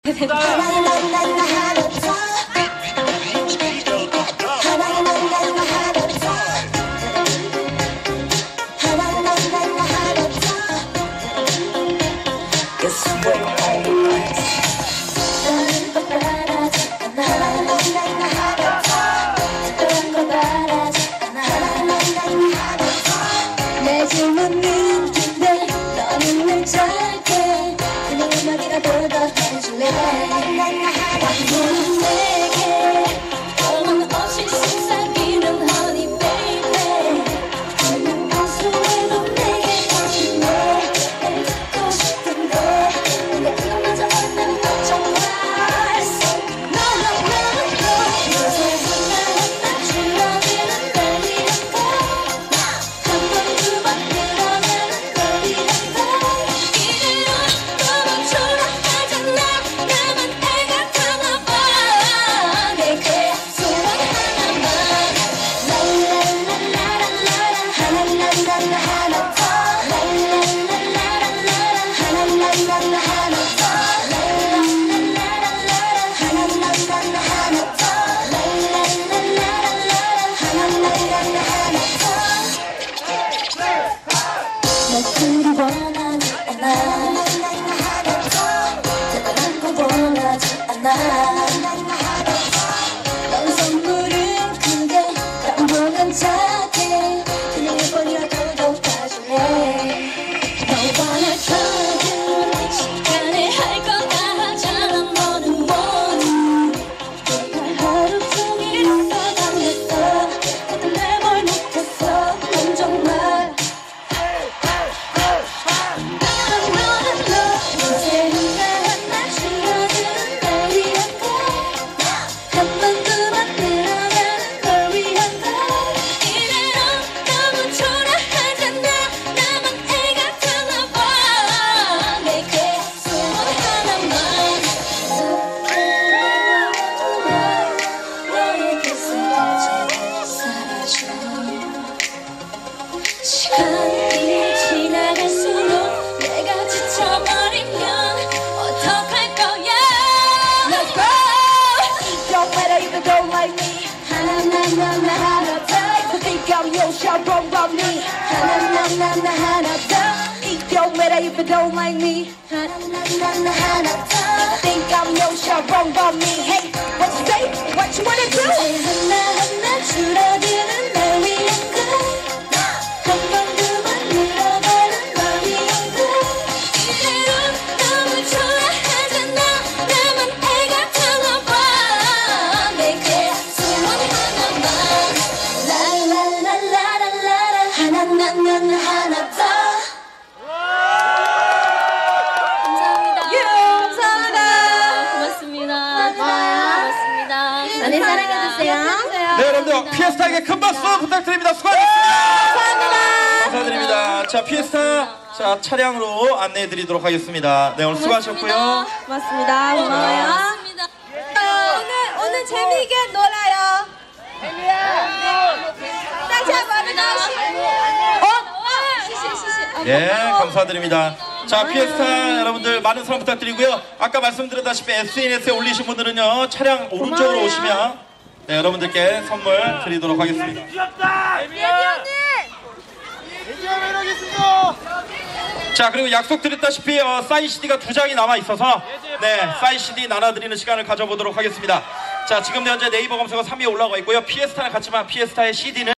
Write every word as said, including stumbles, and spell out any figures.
넌 선물은 큰데 감동은 작게 그냥 몇 번이라도 더 봐줄래. 너와 나 trouble 시간에 할 거 다 하잖아. 너는 뭐니 날 하루 종일 떠다녔어. 그때 내 뭘 못했어. 넌 정말 나는 너는 너 이제는 나 하나 싫어지는 날 위한 걸 한 번 그만 늘어나는 걸 위한 걸 이대로 너무 초라하잖아. 나만 애 같았나 봐. 내게 소원 하나만 너의 곁에까지 사라져. 시간이 지나갈수록 내가 지쳐버리면 어떡할 거야. Let's go! It don't matter if you don't like me. 하나나나나 하나 더. If you think I'm your shot wrong about me. 하나나나나 하나 더. It don't matter if you don't like me. 하나나나나 하나 더. If you think I'm your shot wrong about me. Hey, what you say? What you wanna do? 이제 하나하나 줄어드는 날 위한 걸 한 번 그만 늘어가는 널 위한 걸 이대로 너무 초라하잖아. 나만 애 같았나 봐. 내게 소원 하나만 라라라라라라 하나나나나 하나 더. 감사합니다. 예, 감사합니다. 고맙습니다. 고맙습니다. 많이 사랑해주세요. 네, 여러분들 피에스타에게 큰 박수 부탁드립니다. 수고하셨습니다. 감사합니다. 감사드립니다. 자, 피에스타 자 차량으로 안내해드리도록 하겠습니다. 네, 오늘 수고하셨고요. 고맙습니다. 고마워요. 고맙습니다. 어, 오늘 오늘 재미있게 놀아요. 다시 한번 나오시. 어? 시시 시시. 예, 감사드립니다. 자, 피에스타 여러분들 많은 사랑 부탁드리고요. 아까 말씀드렸다시피 에스엔에스에 올리신 분들은요 차량 오른쪽으로 고마워요. 오시면 네, 여러분들께 선물 드리도록 하겠습니다. 귀엽다! 예지 언니. 예지야 매력 있습니다! 자, 그리고 약속드렸다시피 어, 사인 씨디가 두 장이 남아 있어서 네, 사인 씨디 나눠드리는 시간을 가져보도록 하겠습니다. 자, 지금 현재 네이버 검색어 삼 위에 올라가 있고요. 피에스타는 같지만 피에스타의 씨디는